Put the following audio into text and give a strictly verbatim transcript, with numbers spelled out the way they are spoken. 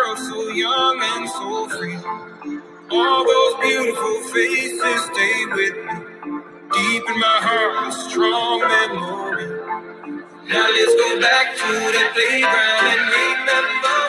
world, so young and so free. All those beautiful faces stay with me. Deep in my heart, a strong memory. Now let's go back to that playground and remember